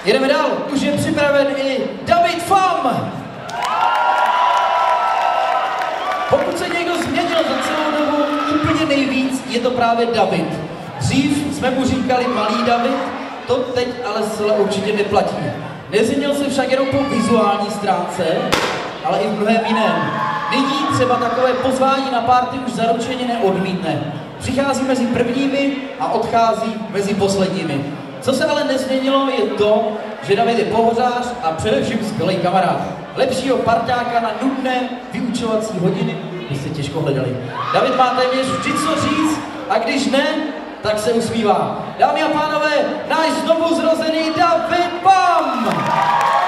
Jedeme dál, už je připraven i David Fam. Pokud se někdo změnil za celou dobu úplně nejvíc, je to právě David. Dřív jsme mu říkali malý David, to teď ale zcela určitě neplatí. Nezměnil se však jenom po vizuální stránce, ale i v mnohém jiném. Nyní třeba takové pozvání na party už zaručeně neodmítne. Přichází mezi prvními a odchází mezi posledními. Co se ale nezměnilo, je to, že David je pohořář a především skvělý kamarád. Lepšího parťáka na nudné vyučovací hodiny byste těžko hledali. David má téměř vždy co říct a když ne, tak se usmívá. Dámy a pánové, náš znovu zrozený David Fam!